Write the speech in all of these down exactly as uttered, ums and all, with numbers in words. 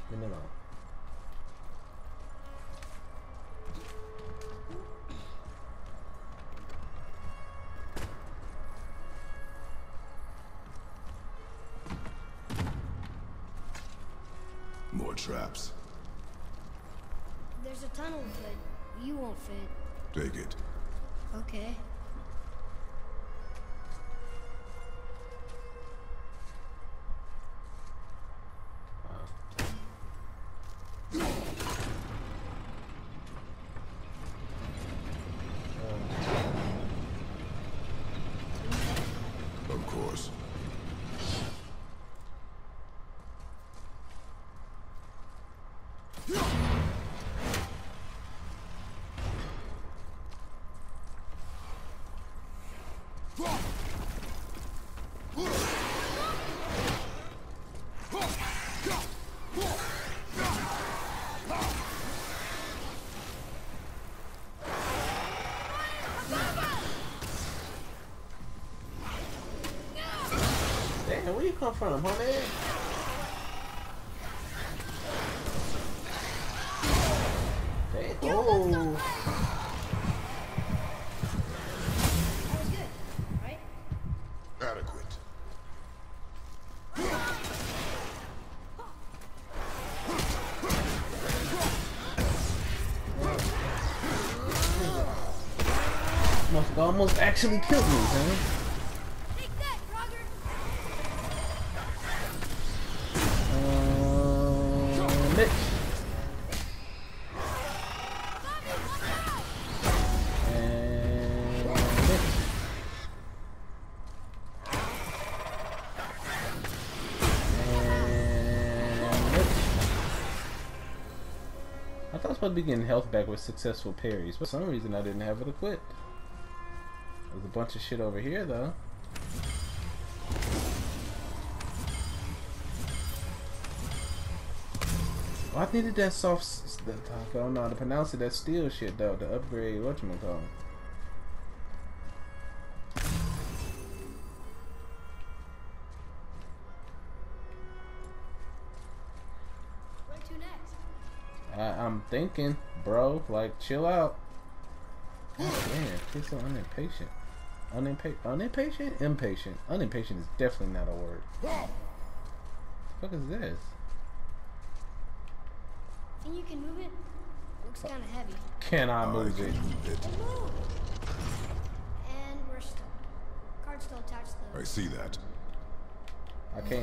Leave me alone. More traps. There's a tunnel, but you won't fit. Take it. Okay. Of course. Damn, where you come from, homie? Damn. Oh. That was good, right? Adequate. Must have almost actually killed me, man. Take that, Roger! Uh, Mitch. Bobby, watch out! And Mitch. And Mitch. I thought I was supposed to be getting health back with successful parries, but for some reason I didn't have it equipped. There's a bunch of shit over here, though. Oh, I needed that soft. s- That, I don't know how to pronounce it. That steel shit, though. The upgrade. Whatchamacallit. Where to next? I, I'm thinking, bro. Like, chill out. God damn, she's so unimpatient. Unimpatient? Unimpatient? Impatient. Unimpatient is definitely not a word. What the fuck is this? Think you can move it? Looks kind of heavy. Can I I move can it? move it. Move! And we're stuck. Card's still attached though. I see that. I can't.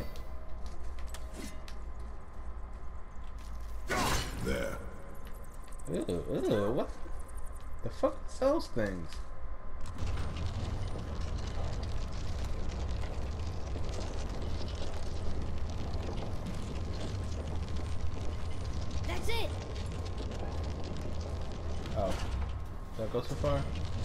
There. Ew, ew, what the fuck is those things? That's it! Oh. Did that go so far?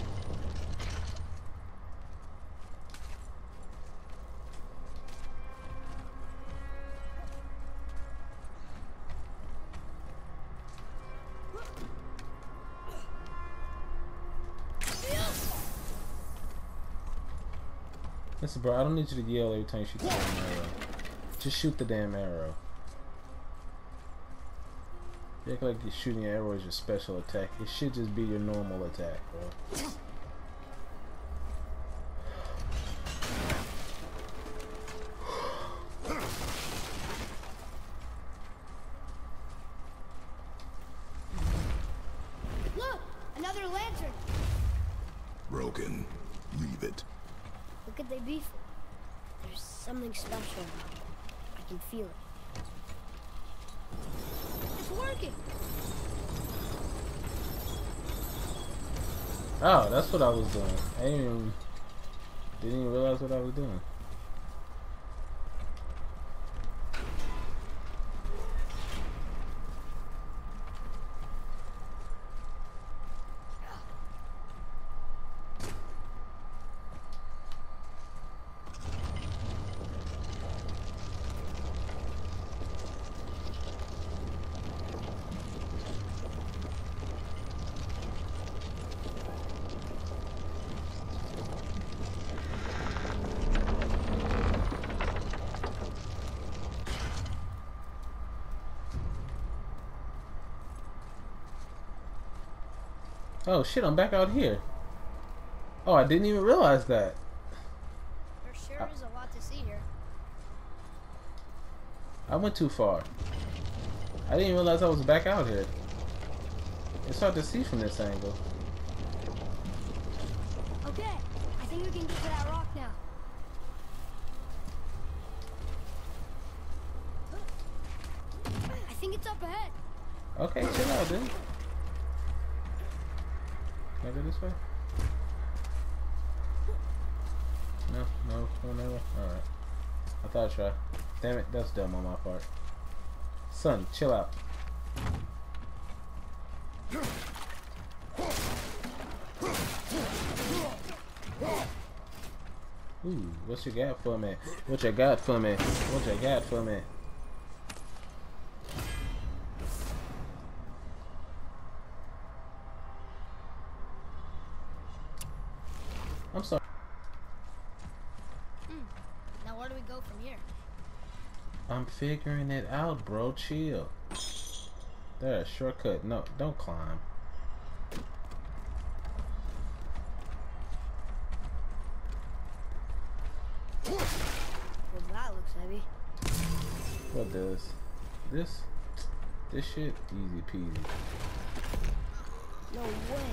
Listen, bro, I don't need you to yell every time you shoot the damn arrow. Just shoot the damn arrow. You act like you're shooting your arrow is your special attack. It should just be your normal attack, bro. Look! Another lantern! Broken. Leave it. What could they be for? There's something special. I can feel it. It's working! Oh, that's what I was doing. I didn't even, didn't even realize what I was doing. Oh shit, I'm back out here. Oh, I didn't even realize that. There sure is a lot to see here. I went too far. I didn't realize I was back out here. It's hard to see from this angle. Okay, I think we can get to that rock now. I think it's up ahead. Okay, chill out, dude. Can I go this way? No, no, no, no. Alright. I thought I'd try. Damn it, that's dumb on my part. Son, chill out. Ooh, what you got for me? What you got for me? What you got for me? I'm sorry. Hmm. Now where do we go from here? I'm figuring it out, bro. Chill. There's a shortcut. No, don't climb. Well, that looks heavy. What does? This? This shit? Easy peasy. No way.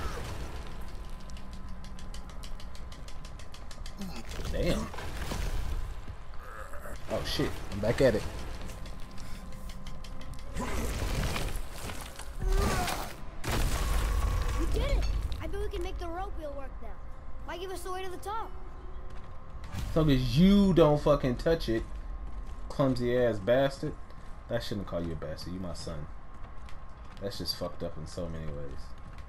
Damn. Oh shit, I'm back at it. We did it! I bet we can make the rope wheel work now. Might give us the way to the top. As long as you don't fucking touch it, clumsy ass bastard. I shouldn't call you a bastard, you my son. That's just fucked up in so many ways.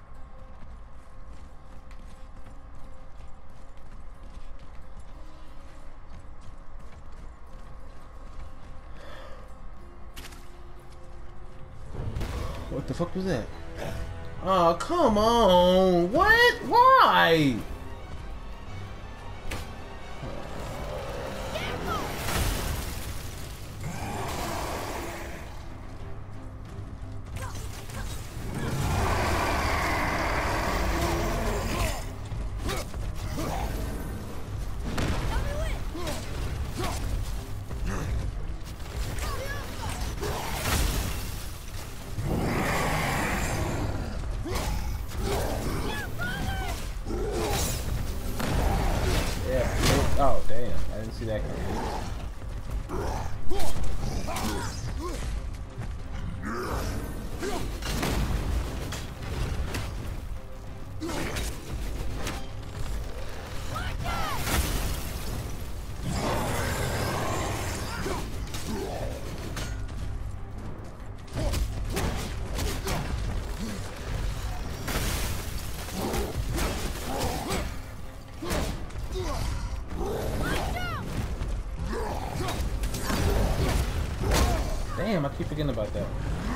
What the fuck was that? Oh, come on! What? Why? Oh, damn. I didn't see that coming. Damn, I keep forgetting about that.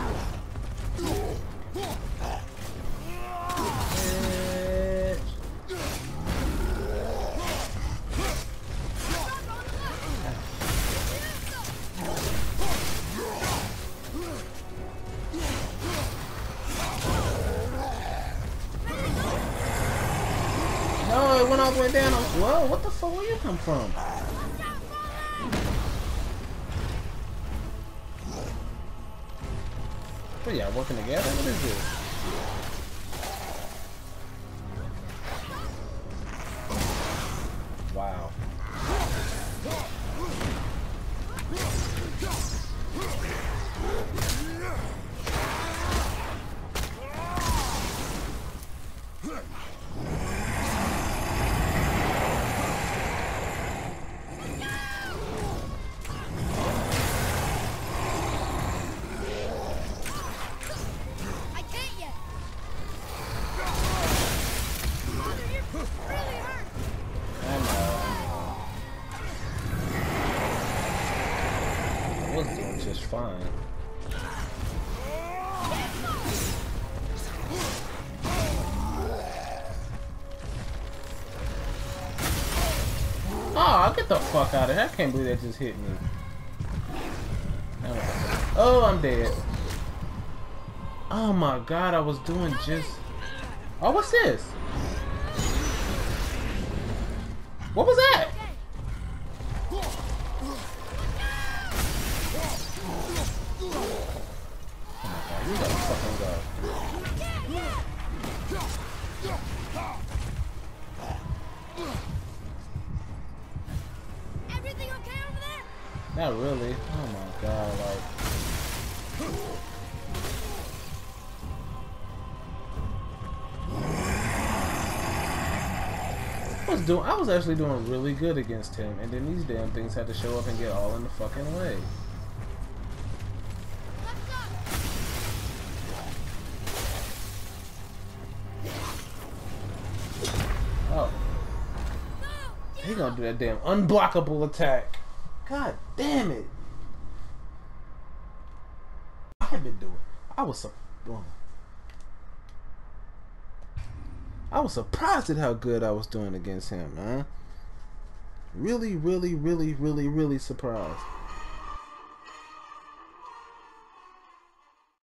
No, it went all the way down. Whoa, what the fuck? Where you come from? What, y'all working together? What is this? Wow. I was doing just fine. Oh, get the fuck out of here. I can't believe that just hit me. Oh, I'm dead. Oh my god, I was doing just... Oh, what's this? What was that? Oh my god, you gotta fucking go. Everything okay over there? Not really. Oh my god, like. I was doing I was actually doing really good against him, and then these damn things had to show up and get all in the fucking way. Oh. He gonna do that damn unblockable attack. God damn it. I've been doing. I was so. Oh. I was surprised at how good I was doing against him, man. Really, really, really, really, really surprised.